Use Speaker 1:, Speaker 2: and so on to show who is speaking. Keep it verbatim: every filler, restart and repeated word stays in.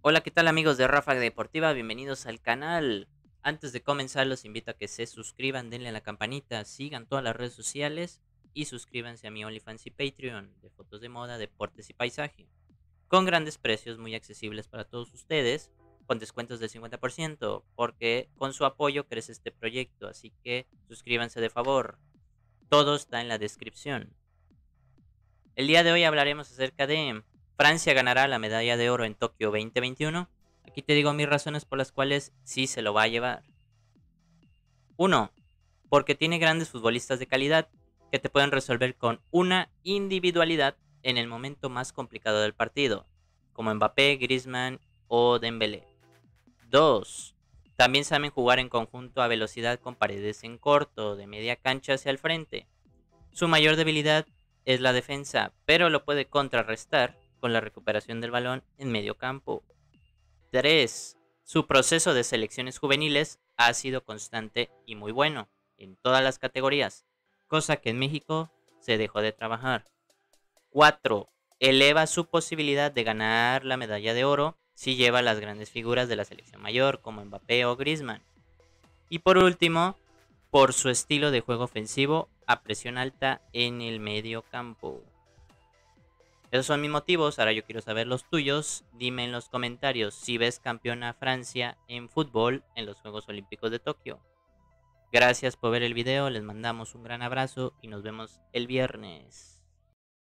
Speaker 1: Hola, ¿qué tal amigos de Ráfaga Deportiva? Bienvenidos al canal. Antes de comenzar, los invito a que se suscriban, denle a la campanita, sigan todas las redes sociales y suscríbanse a mi OnlyFans y Patreon de fotos de moda, deportes y paisaje. Con grandes precios muy accesibles para todos ustedes, con descuentos del cincuenta por ciento, porque con su apoyo crece este proyecto, así que suscríbanse de favor. Todo está en la descripción. El día de hoy hablaremos acerca de Francia ganará la medalla de oro en Tokio dos mil veintiuno. Aquí te digo mis razones por las cuales sí se lo va a llevar. Uno, porque tiene grandes futbolistas de calidad que te pueden resolver con una individualidad en el momento más complicado del partido, como Mbappé, Griezmann o Dembélé. Dos, también saben jugar en conjunto a velocidad con paredes en corto, de media cancha hacia el frente. Su mayor debilidad es la defensa, pero lo puede contrarrestar con la recuperación del balón en medio campo. Tres, su proceso de selecciones juveniles ha sido constante y muy bueno en todas las categorías, cosa que en México se dejó de trabajar. Cuatro, eleva su posibilidad de ganar la medalla de oro si lleva las grandes figuras de la selección mayor como Mbappé o Griezmann. Y por último, por su estilo de juego ofensivo a presión alta en el medio campo. Esos son mis motivos, ahora yo quiero saber los tuyos. Dime en los comentarios si ves campeona a Francia en fútbol en los Juegos Olímpicos de Tokio. Gracias por ver el video, les mandamos un gran abrazo y nos vemos el viernes.